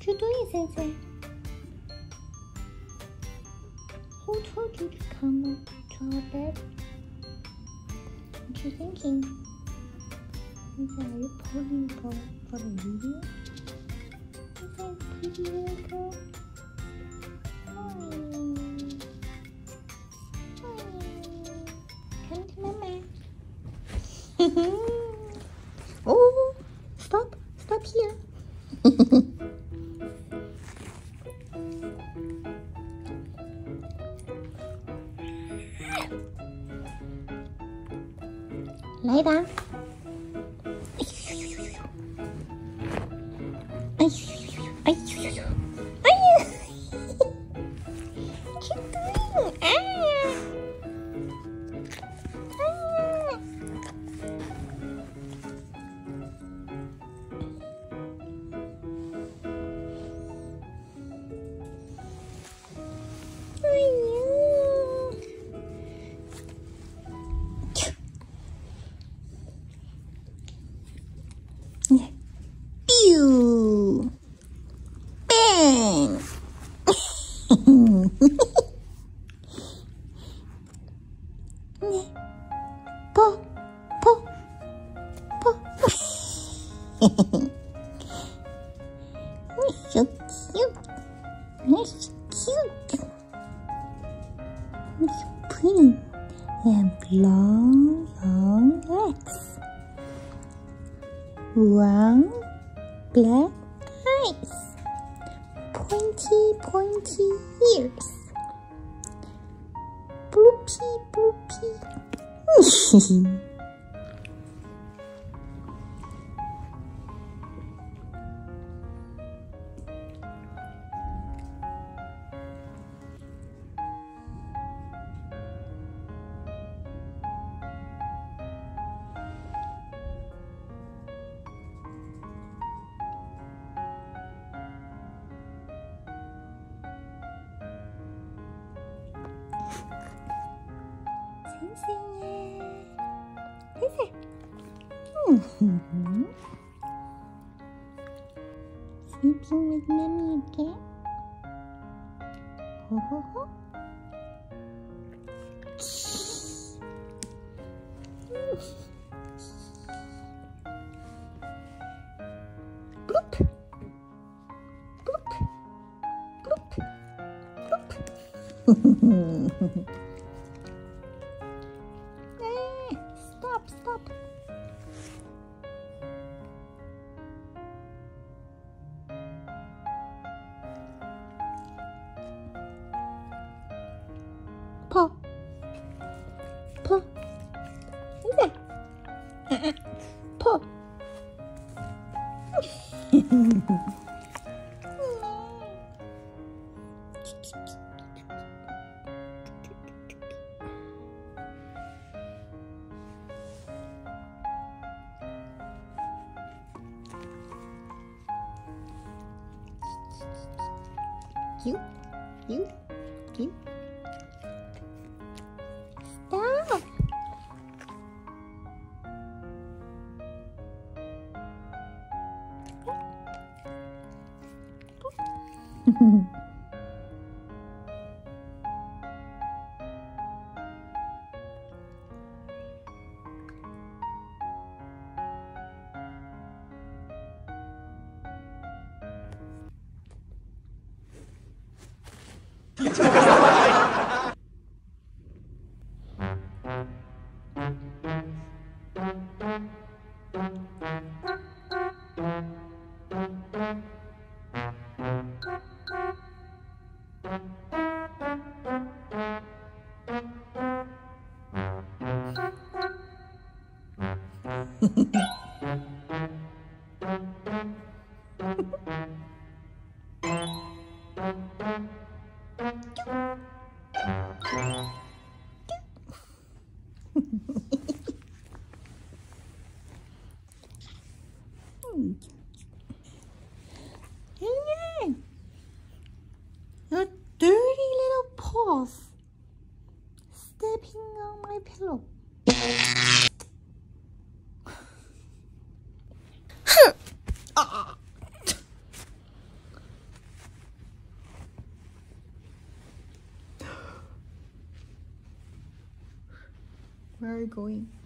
you doing, Sensei? Who told you to come to our bed? What you thinking? Sensei, are you posing for the video? Sensei, pretty little girl. Come to Mama. Oh, stop here. Lie down. Pew! Bang! Po! Po! Po! You're so cute. You're so cute. You're so pretty. You have long legs. Round black eyes. Pointy ears. Bloopy. Sensei. Sleeping with Mommy again? Ho ho ho. Bloop. Bloop. Stop. Paw. Is it? Paw. You. Stop. Your dirty little paws stepping on my pillow. Where are you going?